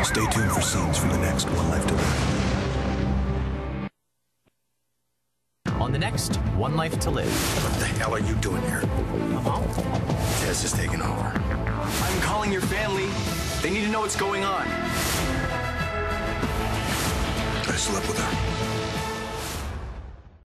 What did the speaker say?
Stay tuned for scenes from the next One Life to Live. On the next One Life to Live. What the hell are you doing here? Tess is taking over. I'm calling your family. They need to know what's going on. I slept with her.